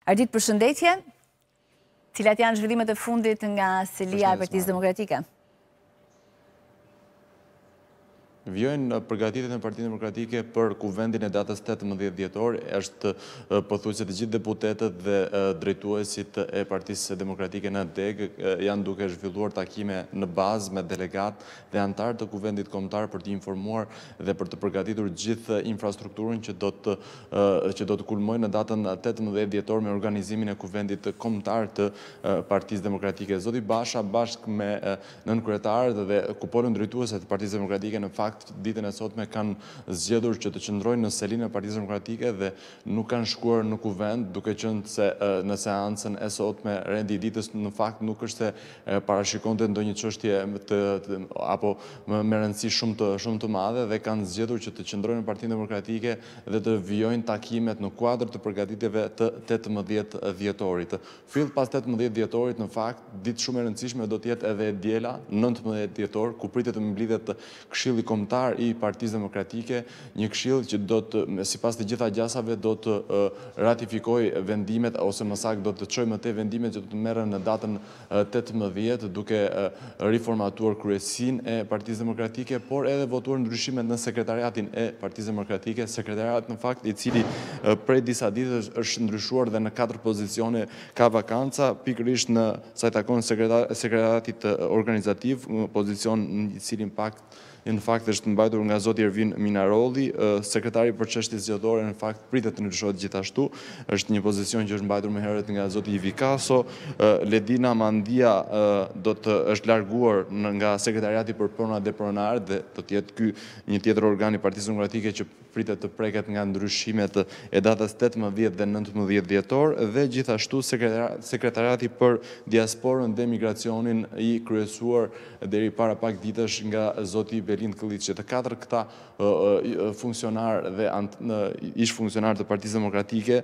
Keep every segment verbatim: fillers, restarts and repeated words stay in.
Ardit, përshëndetje. Cilat janë zhvillimet e fundit nga selia e Partisë Demokratike? Vjojnë përgatitjet në Partinë Demokratike për kuvendin e datës tetëmbëdhjetë dhjetor, është pothuajse të gjithë deputetët dhe drejtuesit e Partisë Demokratike në deg janë duke zhvilluar takime në bazë me delegat dhe antar të kuvendit kombëtar për të informuar dhe për të përgatitur gjithë infrastrukturën që do të që do të kulmojë në datën tetëmbëdhjetë dhjetor me organizimin e kuvendit kombëtar të Partisë Demokratike. Zoti Basha bashkë me nënkryetarët dhe kuponën drejtuese të Partisë Demokratike në fakt ditën e sotme kanë zgjedhur që të qëndrojnë në selinë e Partisë Demokratike dhe nuk kanë shkuar në kuvend, duke qenë se në seancën e sotme rendi i ditës në fakt nuk është se parashikonte ndonjë çështje të, të apo me rëndësi shumë të shumë të madhe dhe kanë zgjedhur që të qëndrojnë në Partinë Demokratike dhe të vijojnë takimet në kuadër të përgatitjeve të tetëmbëdhjetë dhjetorit. Fill pas tetëmbëdhjetë dhjetorit në fakt ditë shumë e rëndësishme do të jetë edhe e diela, nëntëmbëdhjetë dhjetor, ku pritet të mbledhet Këshilli Kombëtar i Partisë Demokratike, një këshill që do të, sipas të gjitha gjasave, do të ratifikojë vendimet ose më saktë do të çojë më tej vendimet që do të merren në datën tetëmbëdhjetë, duke riformatuar kryesinë e Partisë Demokratike, por edhe votuar ndryshimet në sekretariatin e Partisë Demokratike, sekretariat në fakt i cili prej disa ditësh është ndryshuar dhe në katër pozicione ka vakanca, pikërisht në sa i takon sekretariatit organizativ, pozicion në cilin pak në fakt është mbajtur nga zoti Ervin Minarolli, sekretari për çështje zgjedhore në fakt pritet të ndryshohet gjithashtu, është një pozicion që është mbajtur më herët nga zoti Ivi Kaso, Ledina Mandia do të është larguar nga sekretariati për prona dhe pronarë dhe do të jetë ky një tjetër organ i Partisë Demokratike që pritet të preket nga ndryshimet e datës tetëmbëdhjetë dhe nëntëmbëdhjetë dhjetor dhe gjithashtu sekretariati për diasporën dhe migracionin i kryesuar deri para pak ditësh nga zoti Lind Këlliçi. Të katër këta funksionar dhe ish funksionar të Partisë Demokratike,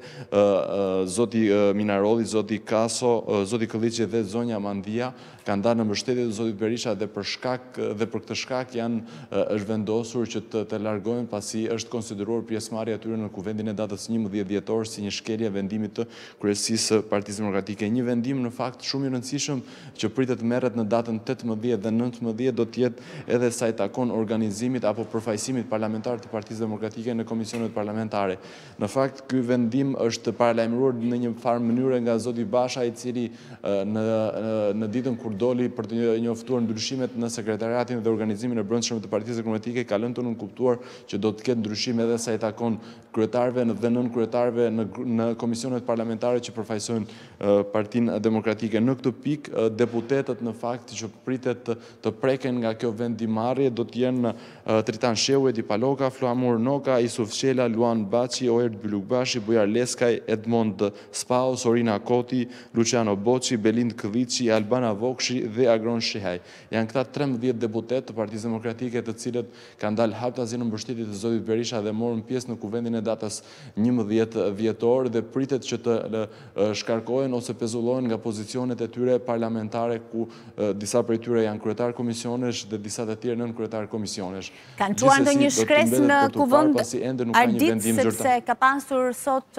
zoti Minarolli, zoti Kaso, zoti Këlliçi dhe zonja Mandia kanë dalë në mbështetje të zotit Berisha dhe për shkak dhe për këtë shkak janë është vendosur që të, të largohen pasi është konsideruar pjesëmarrja e tyre në kuvendin e datës njëmbëdhjetë dhjetor si një shkelje e vendimit të kryesisë së Partisë Demokratike. Një vendim në fakt shumë i rëndësishëm që pritet merret në datën tetëmbëdhjetë dhe nëntëmbëdhjetë do të jetë edhe sa i takon organizimit apo përfaqësimit parlamentar të Partisë Demokratike në komisionet parlamentare. Në fakt, ky vendim është paralajmëruar në një farë mënyrë nga zoti Basha, i cili në, në ditën kur doli për të njoftuar ndryshimet në sekretariatin dhe organizimin e brendshëm të Partisë Demokratike, ka lënë të nënkuptuar që do të ketë ndryshime edhe sa i takon kryetarëve dhe nënkryetarëve në, në komisionet parlamentare që përfaqësojnë Partinë Demokratike. Në këtë pikë, deputetët në fakt që pritet të, të preken nga kjo vendimarrje do të jenë Tritan Shehu, Edi Paloka, Flamur Noka, Isuf Qela, Luan Baçi, Oert Bylukbashi, Bujar Leskaj, Edmond Spau, Sorina Koti, Luciano Boçi, Belind Këlliçi, Albana Vokshi dhe Agron Shihaj. Janë këta trembëdhjetë deputet të Partisë Demokratike të cilët kanë dalë haptazi në mbështetje të zotit Berisha dhe morën pjesë në kuvendin e datës njëmbëdhjetë dhjetor dhe pritet që të shkarkohen ose pezullohen nga pozicionet e tyre parlamentare ku disa prej tyre janë kryetar komisionesh dhe disa të tjerë nën kryetar komisionesh. Kanë çuar ndonjë shkres në kuvend Ardit, sepse ka pasur sot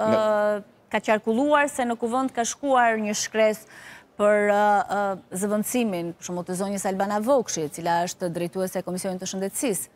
ka qarkulluar se në kuvend ka shkuar një shkres për zëvendësimin, për shembull të zonjës Albana Vokshi, e cila është drejtuese e Komisionit të Shëndetësisë.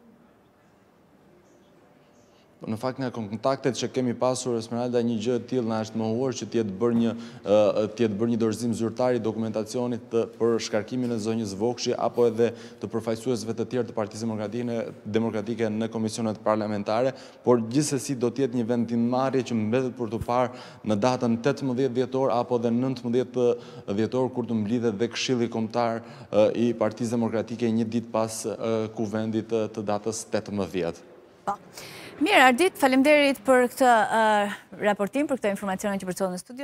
Në fakt nga kontaktet që kemi pasur, Esmeralda, një gjë e tillë na është mohuar që të jetë bërë një të jetë bërë një dorëzim zyrtar i dokumentacionit të, për shkarkimin e zonjës Vokshi apo edhe të përfaqësuesve të tjerë të Partisë Demokratike në komisionet parlamentare, por gjithsesi do të jetë një vendimmarrje që mbetet për të parë në datën tetëmbëdhjetë dhjetor apo dhe nëntëmbëdhjetë dhjetor kur të mblidhet dhe Këshilli Kombëtar i Partisë Demokratike një ditë pas kuvendit të datës tetëmbëdhjetë. Po. Mirë, Ardit, faleminderit për këtë uh, raportim, për këtë informacione që përcjell në studio.